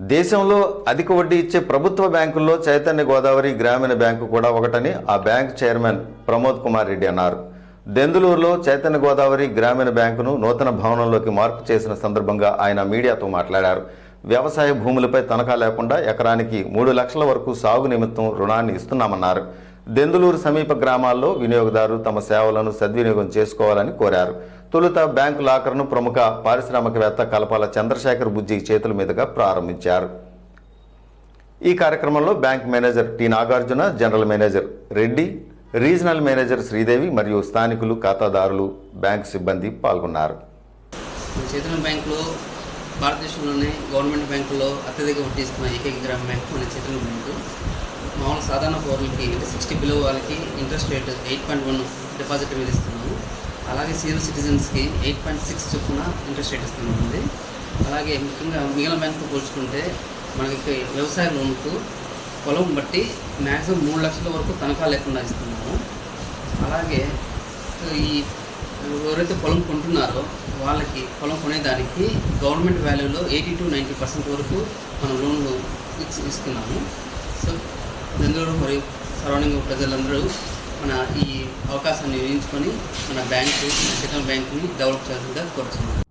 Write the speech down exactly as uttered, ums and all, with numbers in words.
దేశంలో అధిక వడ్డీ ఇచ్చే ప్రభుత్వ బ్యాంకుల్లో చైతన్య గోదావరి గ్రామీణ బ్యాంకు కూడా ఒకటని ఆ బ్యాంక్ చైర్మన్ ప్రమోద్ కుమార్ రెడ్డి అన్నారు. దెందులూరులో చైతన్య గోదావరి గ్రామీణ బ్యాంకును నూతన భవనంలోకి మార్పు చేసిన సందర్భంగా ఆయన మీడియాతో మాట్లాడారు. వ్యవసాయ భూములపై తనఖా లేకుండా ఎకరానికి మూడు లక్షల వరకు సాగు నిమిత్తం రుణాన్ని ఇస్తున్నామన్నారు. దెందులూరు సమీప గ్రామాల్లో వినియోగదారులు తమ సేవలను సద్వినియోగం చేసుకోవాలని కోరారు. తొలుత బ్యాంకు లాకర్ను ప్రముఖ పారిశ్రామికవేత్త కలపాల చంద్రశేఖర్ బుజ్జి చేతుల మీదుగా ప్రారంభించారు. ఈ కార్యక్రమంలో bank manager T Nagarjuna, general manager Reddy, regional manager Sridevi మరియు స్థానికులు, ఖాతాదారులు, బ్యాంక్ సిబ్బంది పాల్గొన్నారు. చైతన్య బ్యాంకులో భారతదేశంలోనే గవర్నమెంట్ బ్యాంకుల్లో అత్యధిక వడ్డీ ఇస్తున్న ఏకైక గ్రామ బ్యాంకు మన చైతన్య బ్యాంకు. మామూలు సాధారణ పౌరులకి అంటే సిక్స్టీ బిలో వాళ్ళకి interest rate eight point one deposit మీద ఇస్తున్నాము. అలాగే సీనియర్ సిటిజన్స్కి ఎయిట్ పాయింట్ సిక్స్ చొప్పున ఇంట్రెస్ట్ రేట్ ఇస్తున్నామండి. అలాగే ముఖ్యంగా మిగిలిన బ్యాంకుతో పోల్చుకుంటే మనకి వ్యవసాయ లోన్కు పొలం బట్టి మ్యాక్సిమం మూడు లక్షల వరకు తనఖా లేకుండా ఇస్తున్నాము. అలాగే ఈ ఎవరైతే పొలం కొంటున్నారో వాళ్ళకి పొలం కొనేదానికి గవర్నమెంట్ వాల్యూలో ఎయిటీ టు నైంటీ పర్సెంట్ వరకు మనం లోన్లు ఇస్తున్నాము. సో దెందులూరు మరియు సరౌండింగ్ ప్రజలందరూ మన ఈ అవకాశాన్ని వినియోగించుకొని మన బ్యాంకు చైతన్య బ్యాంకుని డెవలప్ చేయాల్సిందిగా కోరుతున్నాము.